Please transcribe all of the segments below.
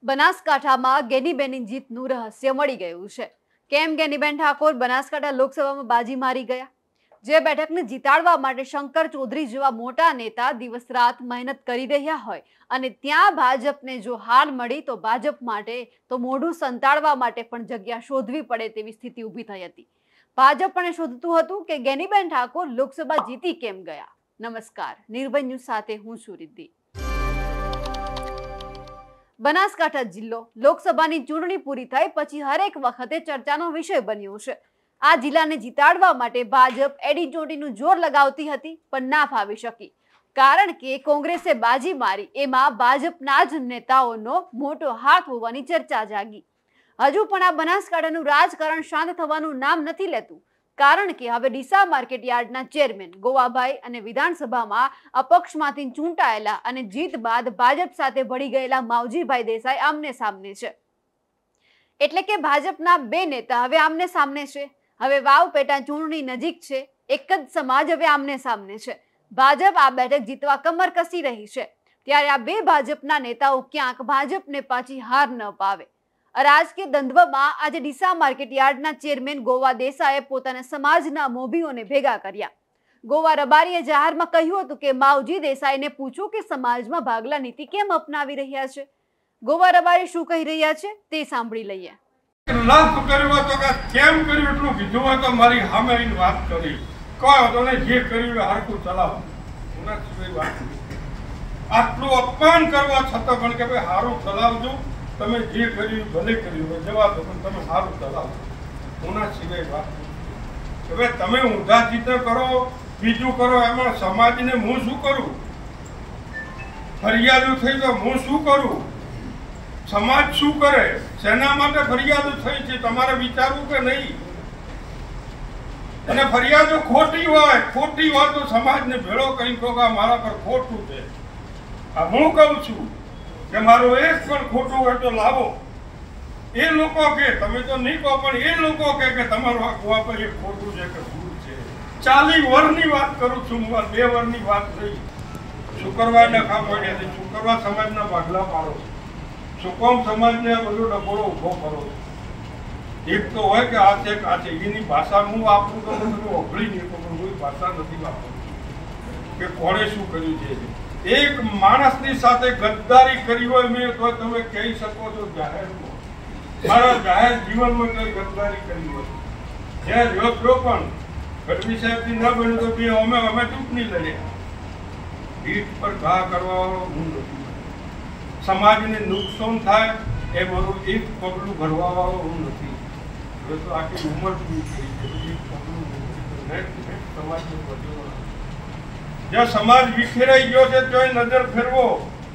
બનાસકાંઠામાં ગેનીબેનની જીતનું રહસ્ય મળી ગયું છે। કેમ ગેનીબેન ઠાકોર બનાસકાંઠા લોકસભામાં બાજી મારી ગયા? જે બેઠકને જીતાડવા માટે શંકર ચૌધરી જેવા મોટા નેતા દિવસ રાત મહેનત કરી રહ્યા હોય અને ત્યાં ભાજપને જો હાર મળી તો ભાજપ માટે તો મોઢું સંતાડવા માટે પણ જગ્યા શોધવી પડે તેવી સ્થિતિ ઊભી થઈ હતી। ભાજપ પણ શોધતું હતું કે ગેનીબેન ઠાકોર લોકસભા જીતી કેમ ગયા। નમસ્કાર, નિર્ભય ન્યૂઝ સાથે હું છું રિદ્ધિ। બનાસકાંઠા જિલ્લો લોકસભાની ચૂંટણી પૂરી થઈ પછી હરેક વખતે ચર્ચાનો વિષય બન્યો છે। આ જિલ્લાને જીતાડવા માટે ભાજપ એડી ચોટીનું જોર લગાવતી હતી પણ ના ફાવી શકી, કારણ કે કોંગ્રેસે બાજી મારી એમાં ભાજપના જ નેતાઓનો મોટો હાથ હોવાની ચર્ચા જાગી। હજુ પણ આ બનાસકાંઠાનું રાજકારણ શાંત થવાનું નામ નથી લેતું, કારણ કે હવે ડીસા માર્કેટ યાર્ડના ચેરમેન ગોવાભાઈ અને વિધાનસભામાં અપક્ષમાંથી ચૂંટાયેલા અને જીત બાદ ભાજપ સાથે ભળી ગયેલા માવજીભાઈ દેસાઈ આમને સામને છે। એટલે કે ભાજપના બે નેતા હવે આમને સામને છે। હવે વાવ પેટા ચૂંટણી નજીક છે, એક જ સમાજ હવે આમને સામને છે। ભાજપ આ બેઠક જીતવા કમર કસી રહી છે, ત્યારે આ બે ભાજપના નેતાઓ ક્યાંક ભાજપને પાછી હાર ન પાવે। રાજકીય દ્વંદ્વમાં આજે ડીસા માર્કેટ યાર્ડના ચેરમેન ગોવા દેસાઈએ પોતાના સમાજના મોભીઓને ભેગા કર્યા। ગોવા રબારીએ જાહેરમાં કહ્યું હતું કે માવજી દેસાઈને પૂછો કે સમાજમાં ભાગલા નીતિ કેમ અપનાવી રહ્યા છે। ગોવા રબારી શું કહી રહ્યા છે તે સાંભળી લઈએ। લાભ કર્યો તો કે કેમ કર્યું એટલું કીધું હોય તો મારી સામે આવીને વાત કરી, કહો તને જે કર્યું એ હરખું ચલાવો, એના સિવાય વાત આટલું અપમાન કરવા છતાં પણ કે ભાઈ સારું ચલાવજો, તમે જે કર્યું ભલે કર્યું હોય જવા દો પણ તમે સારું ચલાવો, એના સિવાય વાત હવે તમે ઊંધા ચિત્ર કરો બીજું કરો, એમાં સમાજને હું શું કરું? ફરિયાદો થઈ તો હું શું કરું? સમાજ શું કરે? શેના માટે ફરિયાદો થઈ છે તમારે વિચારવું કે નહીં? અને ફરિયાદો ખોટી હોય તો સમાજને ભેળો કરી કહો કે મારા પર ખોટું છે। આ હું કહું છું કે મારું એક પણ ખોટું હોય તો લાવો, એ લોકો કે તમે તો નહીં કહો પણ એ લોકો કે તમારું આ ગોવા પર એક ખોટું છે કે ભૂલ છે। 40 વર્ષની વાત કરું છું, 2 વર્ષની વાત નહીં। શુક્રવારના કામ પડ્યા છે, શુક્રવાર સમાજના ભાગલા પાડો, સુકોમ સમાજને બધો ડબોળો ઉભો કરો। એક તો હોય કે આ છે એની ભાષા હું વાપરું તો તમે ઓગળી નહીં, પણ કોઈ ભાષા નથી વાપરતી કે કોણે શું કર્યું છે। એક માણસની સાથે ગદ્દારી કરી હોય મેં તો તમે કહી શકો છો જાહેરમાં, મારા જાહેર જીવનમાં કઈ ગદ્દારી કરી હોય જ્યાં રહ્યો છો પણ ગઢવી સાહેબથી ન બન્યું તો બે અમે ચૂંટણી લડ્યા। પીઠ પર ઘા કરવાવાળો હું નથી, સમાજને નુકસાન થાય એ બધું એક પગલું ભરવાવાળો હું નથી। હવે તો આખી ઉંમર પૂરી થઈ છે, એક પગલું સમાજને બદલવાનો, જ્યાં સમાજ વિખેરાઈ ગયો છે ત્યાં નજર ફેરવો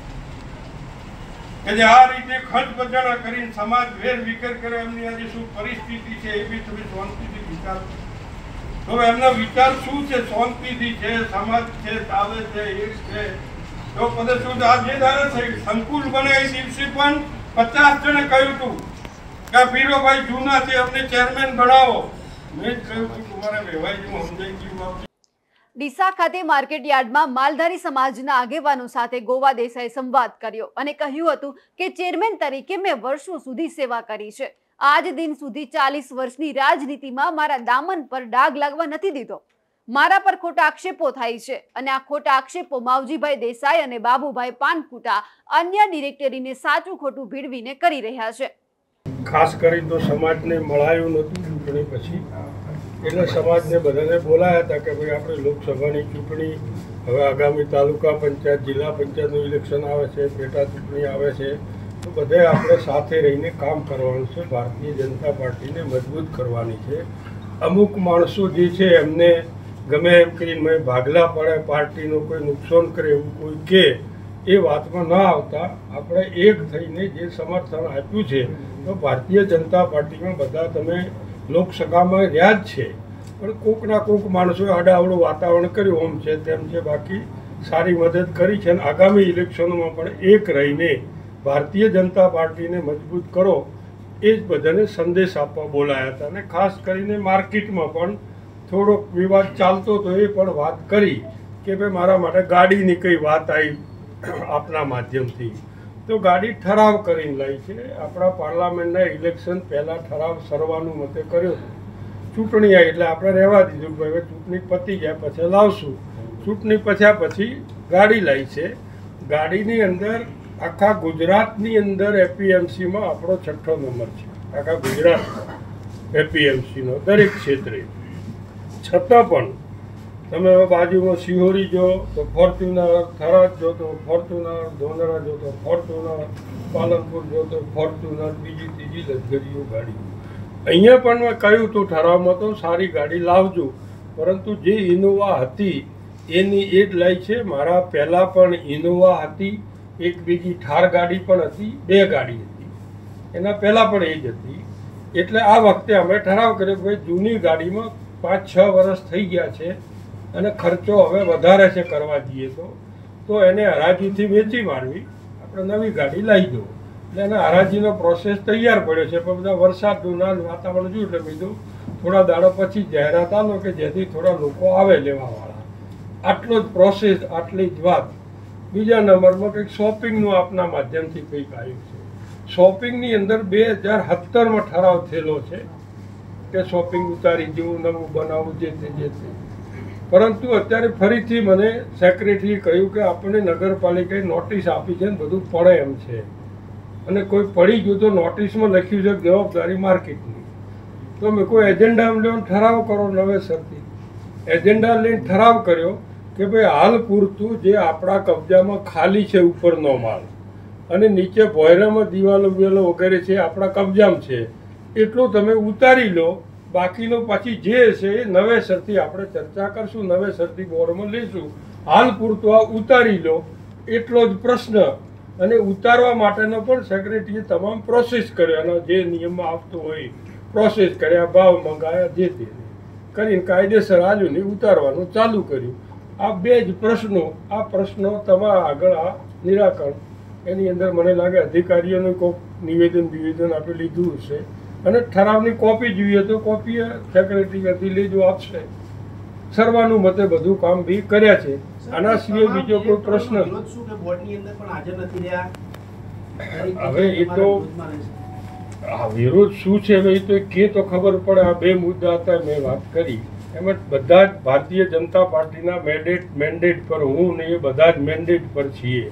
કે જે આ રીતે ખર્ચ બજાણા કરીને સમાજ વેર વિખેર કરે, એમની આજે શું પરિસ્થિતિ છે એ બી તમે શાંતિથી વિચારો। તો એમના વિચાર શું છે? શાંતિથી છે, સમાજ છે, ચાલે છે, એક છે તો પદે શું આ જે ધારાસભ્ય સંકુલ બનાવી દિવસે પણ 50 જણે કહ્યું હતું કે પીરોભાઈ જૂના છે અમને ચેરમેન બનાવો, મેં જ કહ્યું હતું તમારે રહેવાય જેવું સમજાઈ ગયું। ડીસા ખાતે માર્કેટ યાર્ડમાં માલધારી સમાજના આગેવાનો સાથે ગોવા દેસાઈએ સંવાદ કર્યો અને કહ્યું હતું કે ચેરમેન તરીકે મેં વર્ષો સુધી સેવા કરી છે। આજ દિન સુધી 40 વર્ષની રાજનીતિમાં મારા દામન પર ડાઘ લાગવા નથી દીધો। મારા પર ખોટા આક્ષેપો થાય છે અને આ ખોટા આક્ષેપો માવજીભાઈ દેસાઈ અને બાબુભાઈ પાનકુટા અન્ય ડિરેક્ટરીને સાચું ખોટું ભીડવીને કરી રહ્યા છે। ખાસ કરીને તો સમાજને મળાયું નહોતું ચૂંટણી પછી, એટલે સમાજને બધાને બોલાયા હતા કે ભાઈ આપણે લોકસભાની ચૂંટણી હવે આગામી તાલુકા પંચાયત જિલ્લા પંચાયતનું ઇલેક્શન આવે છે, પેટા ચૂંટણી આવે છે, તો બધે આપણે સાથે રહીને કામ કરવાનું છે, ભારતીય જનતા પાર્ટીને મજબૂત કરવાની છે। અમુક માણસો જે છે એમને ગમે એમ કરીને ભાગલા પડે, પાર્ટીનું કોઈ નુકસાન કરે એવું કોઈ કે એ વાતમાં ન આવતા આપણે એક થઈને જે સમર્થન આપ્યું છે તો ભારતીય જનતા પાર્ટીમાં બધા તમે લોકસભામાં રહ્યા જ છે, પણ કોકના કોક માણસોએ આડાઅવળું વાતાવરણ કર્યું ઓમ છે તેમ છે, બાકી સારી મદદ કરી છે અને આગામી ઇલેક્શનોમાં પણ એક રહીને ભારતીય જનતા પાર્ટીને મજબૂત કરો એ જ બધાને સંદેશ આપવા બોલાયા હતા। અને ખાસ કરીને માર્કેટમાં પણ થોડોક વિવાદ ચાલતો તો એ પણ વાત કરી કે ભાઈ મારા માટે ગાડીની કઈ વાત આવી આપના માધ્યમથી, તો ગાડી ઠરાવ કરીને લાવી છે. આપણા પાર્લામેન્ટના ઇલેક્શન પહેલાં ઠરાવ સર્વાનુમતે કર્યો હતો. ચૂંટણી આવી એટલે આપણે રહેવા દીધું કે હવે ચૂંટણી પતી જાય પછી લાવશું. ચૂંટણી પછી ગાડી લાવી છે. ગાડીની અંદર આખા ગુજરાતની અંદર એપીએમસીમાં આપણો 6ઠ્ઠો નંબર છે. આખા ગુજરાતમાં એપીએમસીનો દરેક ક્ષેત્રે. છતાં પણ તમે બાજુમાં સિહોરી જો તો ફોર્ચ્યુનર, થરાદ જો તો ફોર્ચ્યુનર, ધોનરા જો તો ફોર્ચ્યુનર, પાલનપુર જો તો ફોર્ચ્યુનર, બીજી ત્રીજી લક્ઝરીઓ ગાડીઓ. અહીંયા પણ મેં કહ્યું હતું ઠરાવમાં તો સારી ગાડી લાવજો, પરંતુ જે ઇનોવા હતી એની એ જ લાવી છે. મારા પહેલાં પણ ઇનોવા હતી, એક બીજી થાર ગાડી પણ હતી, 2 ગાડી હતી, એના પહેલાં પણ એ જ હતી. એટલે આ વખતે અમે ઠરાવ કર્યો કે ભાઈ જૂની ગાડીમાં 5-6 વર્ષ થઈ ગયા છે અને ખર્ચો હવે વધારે છે કરવા જઈએ તો એને હરાજીથી વેચી મારવી, આપણે નવી ગાડી લાવી દો. એટલે એને હરાજીનો પ્રોસેસ તૈયાર પડ્યો છે, પણ બધા વરસાદનું વાતાવરણ જોયું એટલે કીધું થોડા દાડા પછી જાહેરાત આલો કે જેથી થોડા લોકો આવે લેવાવાળા. આટલો જ પ્રોસેસ, આટલી જ વાત. બીજા નંબરમાં કંઈક શોપિંગનું આપના માધ્યમથી કંઈક આવ્યું છે. શોપિંગની અંદર 2017માં ઠરાવ થયેલો છે કે શોપિંગ ઉતારી જેવું નવું બનાવવું જે તે. પરંતુ અત્યારે ફરીથી મને સેક્રેટરીએ કહ્યું કે આપણે નગરપાલિકાએ નોટિસ આપી છે ને બધું પડે એમ છે, અને કોઈ પડી ગયું તો નોટિસમાં લખ્યું છે જવાબદારી માર્કેટની. તો મેં કોઈ એજન્ડા લઈને ઠરાવ કરો નવેસરથી. એજન્ડા લઈને ઠરાવ કર્યો કે ભાઈ હાલ પૂરતું જે આપણા કબજામાં ખાલી છે ઉપરનો માલ અને નીચે ભોયરામાં દિવાલો વિવાલો વગેરે છે આપણા કબજામાં છે, એટલું તમે ઉતારી લો. બાકીનો પછી જે છે એ નવેસરથી આપણે ચર્ચા કરશું, નવેસરથી બોર્ડમાં લઈશું. હાલ પૂરતું આ ઉતારી લો, એટલો જ પ્રશ્ન. અને ઉતારવા માટેનો પણ સેક્રેટરીએ તમામ પ્રોસેસ કર્યો, અને જે નિયમમાં આવતો હોય પ્રોસેસ કર્યા, ભાવ મંગાયા, જે તે કરીને કાયદેસર આજુ નહીં ઉતારવાનું ચાલુ કર્યું. આ 2 જ પ્રશ્નો. આ પ્રશ્નો તમારા આગળ આ નિરાકરણ એની અંદર મને લાગે અધિકારીઓનું કોઈક નિવેદન આપણે લીધું હશે, અને ઠરાવની કોપી જોઈએ તો કોપી સેક્રેટરી હતી લેજો આપશે. સર્વાનુમતે બધું કામ બી કર્યા છે. આના સિવાય બીજો કોઈ પ્રશ્ન હવે એ તો વિરોધ શું છે હવે એ તો કે તો ખબર પડે. આ 2 મુદ્દા હતા મેં વાત કરી, એમાં બધા જ ભારતીય જનતા પાર્ટીના મેન્ડેટ પર હું ને એ બધા જ મેન્ડેટ પર છીએ.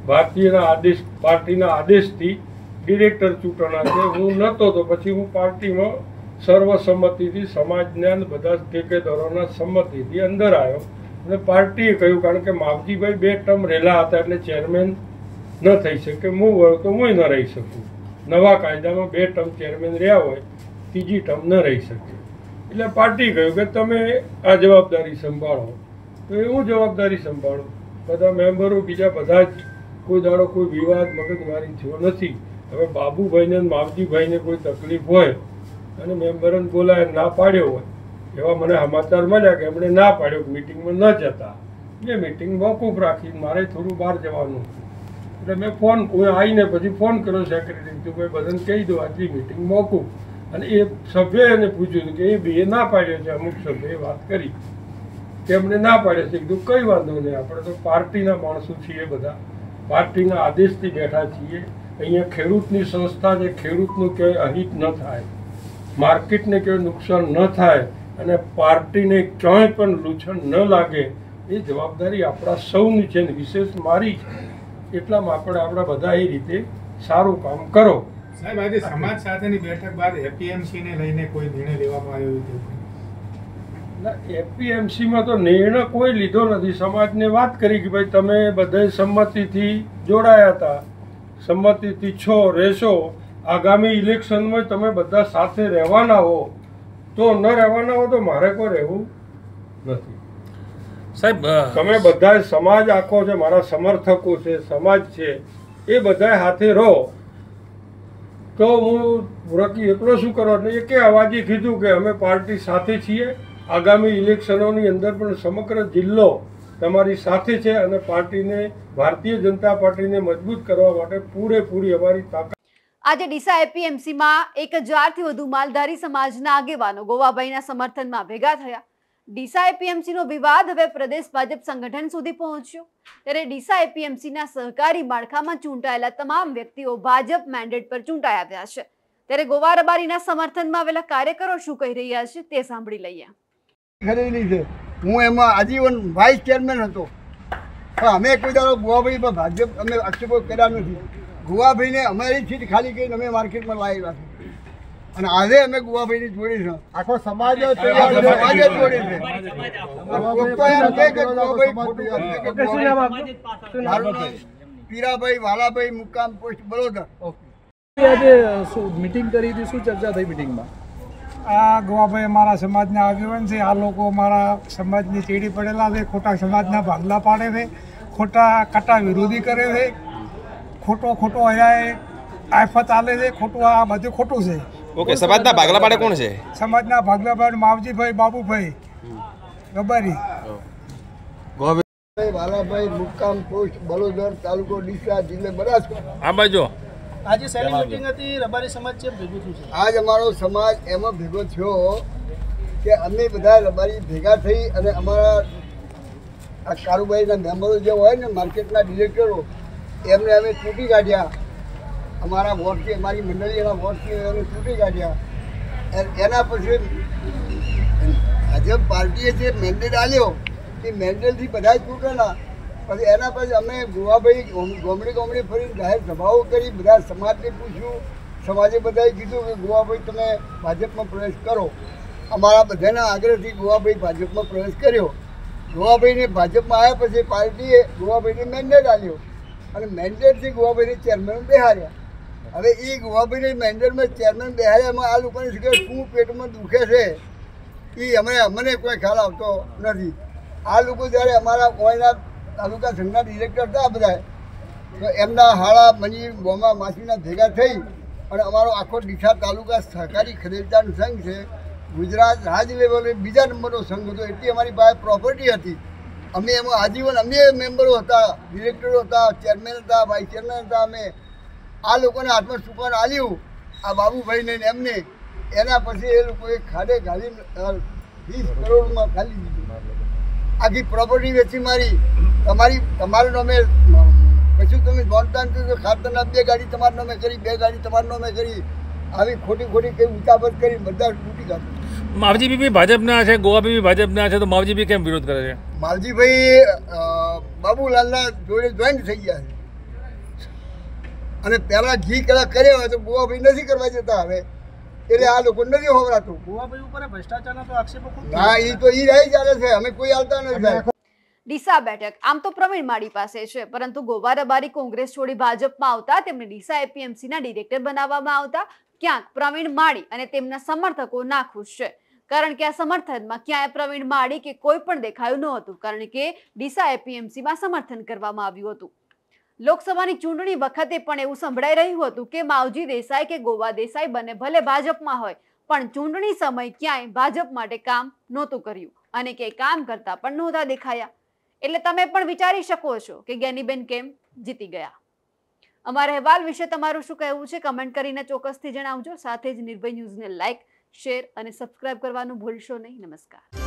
પાર્ટીના આદેશથી ડિરેક્ટર ચૂંટણા છે. હું નહોતો તો પછી હું પાર્ટીમાં સર્વસંમતિથી સમાજના બધા ઠેકેદારોના સંમતિથી અંદર આવ્યો, અને પાર્ટીએ કહ્યું કારણ કે માવજીભાઈ 2 ટર્મ રહેલા હતા એટલે ચેરમેન ન થઈ શકે. હું વળું તો હું ન રહી શકું. નવા કાયદામાં 2 ટર્મ ચેરમેન રહ્યા હોય, ત્રીજી ટર્મ ન રહી શકે. એટલે પાર્ટી કહ્યું કે તમે આ જવાબદારી સંભાળો. તો એ હું જવાબદારી સંભાળું. બધા મેમ્બરો બીજા બધા જ કોઈ દાડો કોઈ વિવાદ મગજમારી થયો નથી. હવે બાબુભાઈને માવજીભાઈને કોઈ તકલીફ હોય અને મેમ્બરોને બોલાય ના પાડ્યો હોય, એવા મને સમાચાર મળ્યા કે એમણે ના પાડ્યો, મિટિંગમાં ન જતા. એ મિટિંગ મોકૂફ રાખી, મારે થોડું બહાર જવાનું એટલે મેં હું આવીને પછી ફોન કર્યો સેક્રેટરી તો ભાઈ બધાને કહી દો આજની મિટિંગ મોકૂફ. અને એ સભ્યએ એને પૂછ્યું કે એ બે ના પાડ્યો છે. અમુક સભ્યએ વાત કરી કે એમણે ના પાડ્યો છે. કીધું કંઈ વાંધો નહીં, આપણે તો પાર્ટીના માણસો છીએ, બધા પાર્ટીના આદેશથી બેઠા છીએ. અહીંયા ખેડૂતની સંસ્થા છે, ખેડૂતનું ક્યાંય અહિત ન થાય, માર્કેટને ક્યાંય નુકસાન ન થાય અને પાર્ટીને ક્યાંય પણ લૂછણ ન લાગે, એ જવાબદારી આપણા સૌની છે ને વિશેષ મારી છે. એટલામાં આપણે આપણા બધા એ રીતે સારું કામ કરો. સાહેબ, આજે સમાજ સાથેની બેઠક બાદ એપીએમસીને લઈને કોઈ નિર્ણય લેવામાં આવ્યો હતો? એપીએમસીમાં તો નિર્ણય કોઈ લીધો નથી. સમાજને વાત કરી કે ભાઈ તમે બધા સંમતિથી જોડાયા હતા, સંમતિથી છો, રહેશો. આગામી ઇલેક્શનમાં તમે બધા સાથે રહેવાના હો તો, ન રહેવાના હો તો મારે કોઈ રહેવું નથી. સાહેબ તમે બધા સમાજ આખો છે, મારા સમર્થકો છે, સમાજ છે, એ બધા હાથે રહો. તો હું રકી એકલો શું કરો એટલે એકે અવાજે કીધું કે અમે પાર્ટી સાથે છીએ. આગામી ઇલેક્શનોની અંદર પણ સમગ્ર જિલ્લો તમારી સાથે છે અને પાર્ટીને, ભારતીય જનતા પાર્ટીને મજબૂત કરવા માટે પૂરેપૂરી અમારી તાકાત. આજે ડીસા એપીએમસીમાં 1000થી વધુ માલધારી સમાજના આગેવાનો ગોવાભાઈના સમર્થનમાં ભેગા થયા. ડીસા એપીએમસી નો વિવાદ હવે પ્રદેશ ભાજપ સંગઠન સુધી પહોંચ્યો, ત્યારે ડીસા એપીએમસી ના સહકારી માળખામાં ચૂંટાયેલા તમામ વ્યક્તિઓ ભાજપ મેન્ડેટ પર ચૂંટાઈ આવ્યા છે, ત્યારે ગોવા રબારીના સમર્થનમાં આવેલા કાર્યકરો શું કહી રહ્યા છે તે સાંભળી લઈએ. ખરીદેલી છે. હું એમાં આજીવન વાઇસ ચેરમેન હતો, પણ અમે કોઈ દાડો ગોવાભાઈ પર ભાજપ અમે આક્ષેપો કર્યા નથી. ગોવાભાઈને અમારી સીટ ખાલી કરીને અમે માર્કેટમાં લાવેલા છે, અને આજે અમે ગોવાભાઈની જોડી છે. આખો સમાજ જ જોડી છે. પીરાભાઈ વાલાભાઈ મુકામ પોસ્ટ બરોદર. આજે મીટિંગ કરી હતી, શું ચર્ચા થઈ મીટિંગમાં? આ ગોવાભાઈ અમારા સમાજના આગેવાન છે. આ લોકો અમારા સમાજની ચેડી પડેલા છે, ખોટા સમાજના ભાગલા પાડે છે, ખોટા કાટા વિરોધી કરે છે, ખોટો અહીંયા આફત આલે છે, ખોટું આ બધું ખોટું છે. ઓકે, સમાજના ભાગલા પાડે કોણ છે? સમાજના ભાગલા પાડે માવજીભાઈ, બાબુભાઈ રબારી. વાલાભાઈ મુકામ પોસ્ટ બરોદર, તાલુકો ડીસા, જિલ્લો બનાસકાંઠા. આ બાજુ આજે શેની મીટિંગ હતી? રબારી સમાજ છે ભેગું થયું છે. આજ અમારો સમાજ એમાં ભેગો થયો કે અમે બધા રબારી ભેગા થઈ અને અમારા આ કારુબારીના મેમ્બરો જે હોય ને, માર્કેટના ડિરેક્ટરો, એમને અમે ચૂંટી કાઢ્યા. અમારા વોટથી, અમારી મંડળીના વોટથી અમે ચૂંટી કાઢ્યા. એના પછી ભાજપ પાર્ટીએ જે મેન્ડેટ આપ્યો એ મેન્ડેટથી બધા ચૂંટેલા. પછી એના પછી અમે ગોવાભાઈ ગોમડી ફરીને જાહેર સભાઓ કરી, બધા સમાજને પૂછ્યું. સમાજે બધાએ કીધું કે ગોવાભાઈ તમે ભાજપમાં પ્રવેશ કરો. અમારા બધાના આગ્રહથી ગોવાભાઈ ભાજપમાં પ્રવેશ કર્યો. ગોવાભાઈને ભાજપમાં આવ્યા પછી પાર્ટીએ ગોવાભાઈને મેન્ડેટ આપ્યો અને મેન્ડેટથી ગોવાભાઈને ચેરમેન બેહાર્યા. હવે એ ગોવાભાઈને મેન્ડેટમાં ચેરમેન બેહાર્યામાં આ લોકોને શું પેટમાં દુખે છે એ અમને કોઈ ખ્યાલ આવતો નથી. આ લોકો જ્યારે અમારા કોઈના તાલુકા સંઘના ડિરેક્ટર હતા બધા, તો એમના હાળા મની ગોમા માસીના ભેગા થઈ અને અમારો આખો ડીસા તાલુકા સહકારી ખરીદદાર સંઘ છે. ગુજરાત રાજ્ય લેવલે બીજા નંબરનો સંઘ હતો, એટલી અમારી પાસે પ્રોપર્ટી હતી. અમે એમાં આજીવન અમે મેમ્બરો હતા, ડિરેક્ટરો હતા, ચેરમેન હતા, વાઇસ ચેરમેન હતા. અમે આ લોકોને હાથમાં સુકાન આલ્યું આ બાબુભાઈને ને એમને. એના પછી એ લોકોએ ખાડે ઘાલી 20 કરોડમાં ખાલી દીધું. આખી પ્રોપર્ટી વેચી મારી. તમારું નામે કશું તમે જાણતા નથી તો ખાતરના 2 ગાડી તમારા નામે કરી, 2 ગાડી તમારા નામે કરી. આવી ખોટી કઈ ઉતાવળ કરી બધા તૂટી કાઢ્યું. માવજીભાઈ બી ભાજપના છે, ગોવાભાઈ બી ભાજપના છે, તો માવજીભાઈ કેમ વિરોધ કરે છે? માવજીભાઈ બાબુલાલના જોડે જોઈન્ટ થઈ ગયા છે અને પહેલા ઘી કલા કર્યા હોય તો ગોવાભાઈ નથી કરવા જતા હવે, એટલે આ લોકો નથી હોવરાતું. ગોવાભાઈ ઉપર ભ્રષ્ટાચારના તો આક્ષેપો ખૂબ ના, એ તો ઈ રહી ચાલે છે, અમે કોઈ હાલતા નથી. ડીસા બેઠક આમ તો પ્રવીણ માળી પાસે છે, પરંતુ ગોવા રબારી કોંગ્રેસ છોડી ભાજપમાં આવતા તેમને ડીસા એપીએમસીના ડિરેક્ટર બનાવવામાં આવતા ક્યાંક પ્રવીણ માળી અને તેમના સમર્થકો નાખુશ છે, કારણ કે આ સમર્થનમાં ક્યાંય પ્રવીણ માળી કે કોઈ પણ દેખાયું નહોતું, કારણ કે ડીસા એપીએમસીમાં સમર્થન કરવામાં આવ્યું હતું. લોકસભાની ચૂંટણી વખતે પણ એવું સંભળાઈ રહ્યું હતું કે માવજી દેસાઈ કે ગોવા દેસાઈ બંને ભલે ભાજપમાં હોય પણ ચૂંટણી સમય ક્યાંય ભાજપ માટે કામ નહોતું કર્યું અને કે કામ કરતા પણ નહોતા દેખાયા. એટલે તમે પણ વિચારી શકો છો કે જ્ઞાનીબેન કેમ જીતી ગયા. અમારા અહેવાલ વિશે તમારું શું કહેવું છે કમેન્ટ કરીને ચોક્કસથી જણાવજો. સાથે જ નિર્ભય ન્યૂઝને લાઇક, શેર અને સબસ્ક્રાઇબ કરવાનું ભૂલશો નહીં. નમસ્કાર.